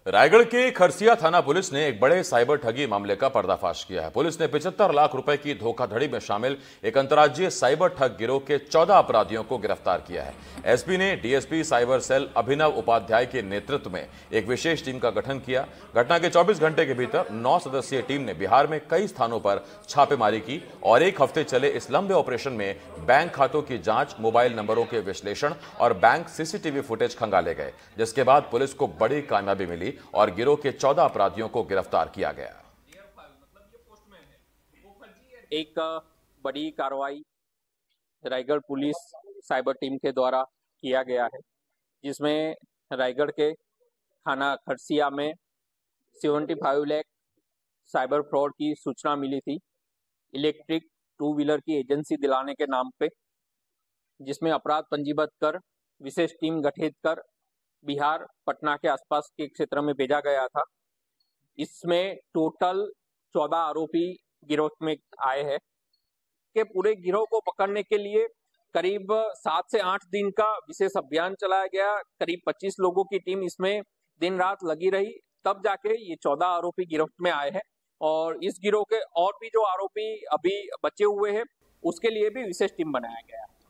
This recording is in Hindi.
रायगढ़ के खरसिया थाना पुलिस ने एक बड़े साइबर ठगी मामले का पर्दाफाश किया है। पुलिस ने 75 लाख रुपए की धोखाधड़ी में शामिल एक अंतर्राज्यीय साइबर ठग गिरोह के 14 अपराधियों को गिरफ्तार किया है। एसपी ने DSP cyber cell Abhinav Upadhyay के नेतृत्व में एक विशेष टीम का गठन किया। घटना के 24 घंटे के भीतर 9 सदस्यीय टीम ने बिहार में कई स्थानों पर छापेमारी की और एक हफ्ते चले इस लंबे ऑपरेशन में बैंक खातों की जांच, मोबाइल नंबरों के विश्लेषण और बैंक सीसीटीवी फुटेज खंगाले गए, जिसके बाद पुलिस को बड़ी कामयाबी मिली और गिरोह के 14 अपराधियों को गिरफ्तार किया गया। एक बड़ी कार्रवाई रायगढ़ पुलिस साइबर टीम के द्वारा किया गया है, जिसमें रायगढ़ के थाना खरसिया में 75 लाख साइबर फ्रॉड की सूचना मिली थी इलेक्ट्रिक टू व्हीलर की एजेंसी दिलाने के नाम पे, जिसमें अपराध पंजीबद्ध कर विशेष टीम गठित कर बिहार पटना के आसपास के क्षेत्र में भेजा गया था। इसमें टोटल 14 आरोपी गिरोह में आए हैं। के पूरे गिरोह को पकड़ने के लिए करीब 7 से 8 दिन का विशेष अभियान चलाया गया। करीब 25 लोगों की टीम इसमें दिन रात लगी रही, तब जाके ये 14 आरोपी गिरोह में आए हैं। और इस गिरोह के और भी जो आरोपी अभी बचे हुए हैं, उसके लिए भी विशेष टीम बनाया गया है।